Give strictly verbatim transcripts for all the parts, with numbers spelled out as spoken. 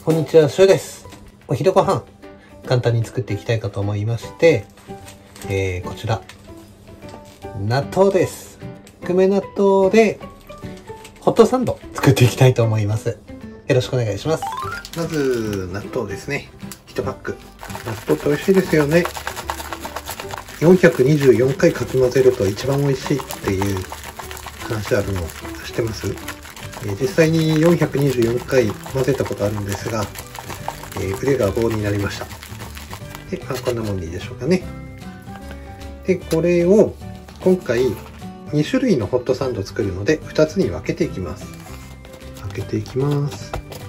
こんにちは、しゅうです。お昼ご飯簡単に作っていきたいかと思いまして、えー、こちら納豆です。梅納豆でホットサンド作っていきたいと思います。よろしくお願いします。まず納豆ですね。いちパック。納豆って美味しいですよね。よんひゃくにじゅうよんかいかき混ぜると一番美味しいっていう話あるの知ってます？えー、実際によんひゃくにじゅうよんかい混ぜたことあるんですが、えー、腕が棒になりました。で、まあ、こんなもんでいいでしょうかね。で、これを今回に種類のホットサンドを作るのでふたつに分けていきます。開けていきます。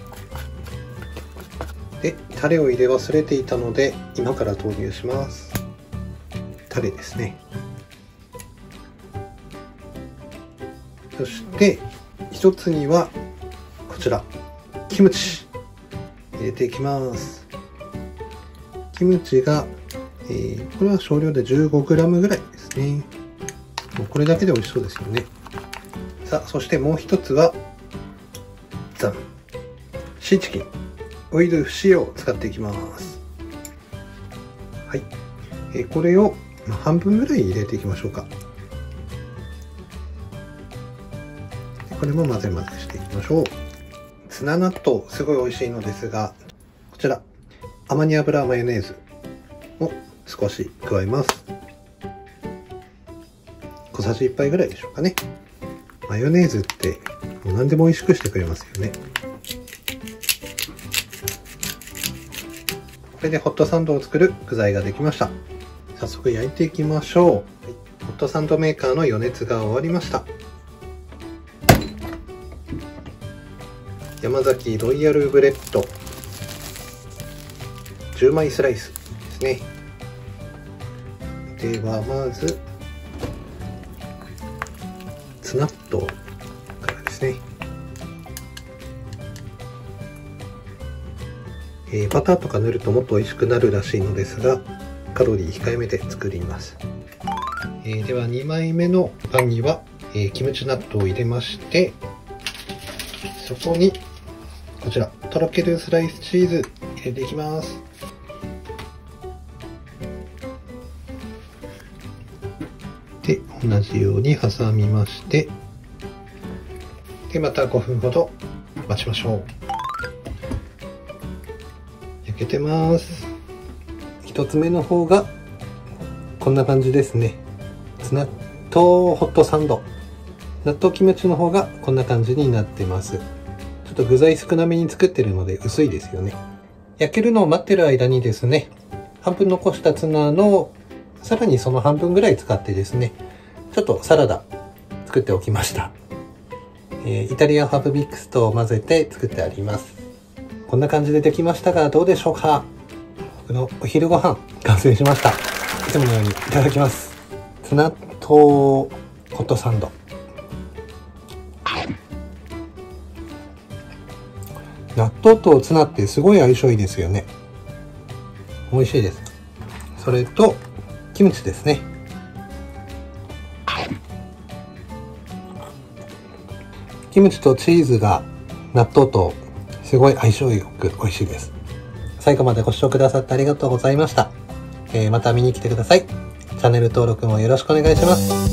で、タレを入れ忘れていたので今から投入します。タレですね。そして一つにはこちらキムチ入れていきます。キムチが、えー、これは少量で じゅうごグラム ぐらいですね。もうこれだけで美味しそうですよね。さあ、そしてもう一つはザンシーチキンオイル不使用を使っていきます。はい、えー、これを半分ぐらい入れていきましょうか。これも混ぜ混ぜしていきましょう。ツナ納豆すごい美味しいのですが、こちらアマニ油マヨネーズを少し加えます。小さじいっぱいぐらいでしょうかね。マヨネーズってもう何でも美味しくしてくれますよね。これでホットサンドを作る具材ができました。早速焼いていきましょう。はい、ホットサンドメーカーの予熱が終わりました。山崎ロイヤルブレッドじゅうまいスライスですね。ではまずツナッ豆からですね。えー、バターとか塗るともっと美味しくなるらしいのですが、カロリー控えめで作ります。えー、ではにまいめのパンには、えー、キムチ納豆を入れまして、そこにこちらとろけるスライスチーズ入れていきます。で、同じように挟みまして、でまたごふんほど待ちましょう。焼けてます。一つ目の方がこんな感じですね。ツナとホットサンド、納豆キムチの方がこんな感じになってます。ちょっと具材少なめに作ってるので薄いですよね。焼けるのを待ってる間にですね、半分残したツナのさらにその半分ぐらい使ってですね、ちょっとサラダ作っておきました。えー、イタリアンハーブミックスと混ぜて作ってあります。こんな感じでできましたがどうでしょうか。僕のお昼ご飯完成しました。いつものようにいただきます。ツナとホットサンド、納豆とツナってすごい相性いいですよね。美味しいです。それとキムチですね。キムチとチーズが納豆とすごい相性よく美味しいです。最後までご視聴くださってありがとうございました。えー、また見に来てください。チャンネル登録もよろしくお願いします。